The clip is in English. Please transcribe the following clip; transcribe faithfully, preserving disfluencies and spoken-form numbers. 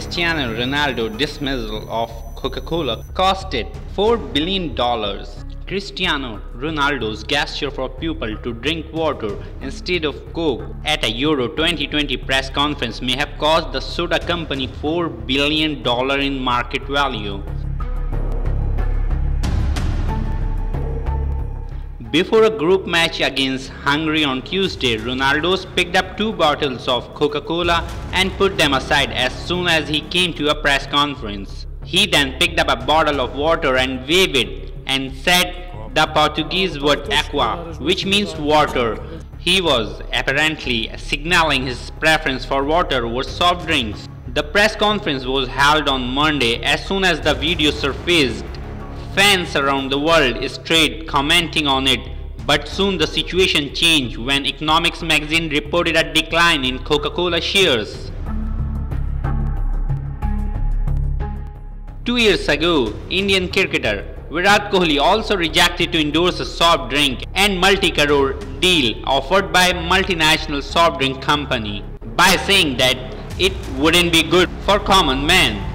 Cristiano Ronaldo dismissal of Coca-Cola costed four billion dollars. Cristiano Ronaldo's gesture for people to drink water instead of Coke at a Euro twenty twenty press conference may have cost the soda company four billion dollars in market value. Before a group match against Hungary on Tuesday, Ronaldo picked up two bottles of Coca-Cola and put them aside as soon as he came to a press conference. He then picked up a bottle of water and waved it and said the Portuguese word aqua, which means water. He was apparently signaling his preference for water over soft drinks. The press conference was held on Monday. As soon as the video surfaced, fans around the world started commenting on it, but soon the situation changed when Economics magazine reported a decline in Coca-Cola shares. Two years ago, Indian cricketer Virat Kohli also rejected to endorse a soft drink and multi-crore deal offered by a multinational soft drink company by saying that it wouldn't be good for common man.